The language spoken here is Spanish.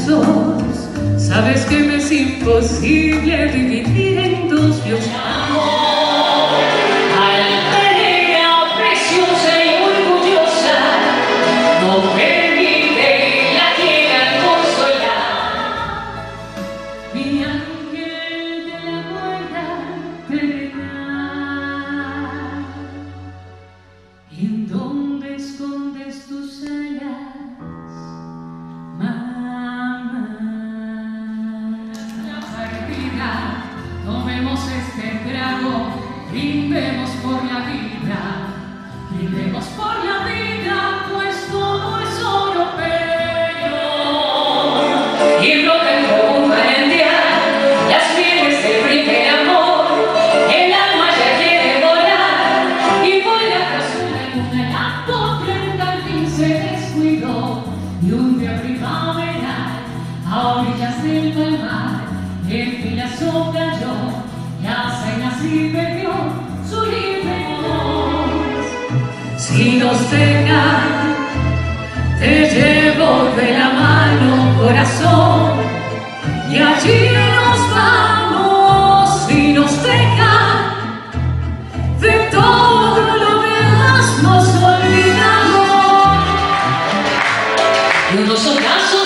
brazos. Sabes que me es imposible dividir en dos mi amor. Altanera, preciosa y orgullosa, no permite la quieran consolar. Mi ángel de la guarda terrenal. ¿Y en dónde escondes tus alas, mamá? La partida, tomemos este trago, brindemos por la vida, brindemos por la vida, pues todo es europeo. Y brota en un manantial las mieles del primer amor, el alma ya quiere volar, y vuela tras una luna, la potrenda al fin se descuidó, y un día primaveral, a orillas del palmar, el pilazo cayó, las ainas y bebió su libre voz. Si nos dejan, te llevo de la mano, corazón, y allí nos vamos. Si nos dejan, de todo lo demás nos olvidamos. Y unos ocasos